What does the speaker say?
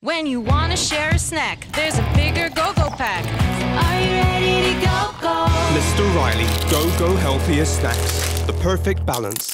When you want to share a snack, there's a bigger GOGO pack. Are you ready to go, go? Mr. Riley, GOGO Healthier Snacks. The perfect balance.